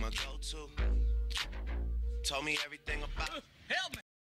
my go-to. Told me everything about. Help me.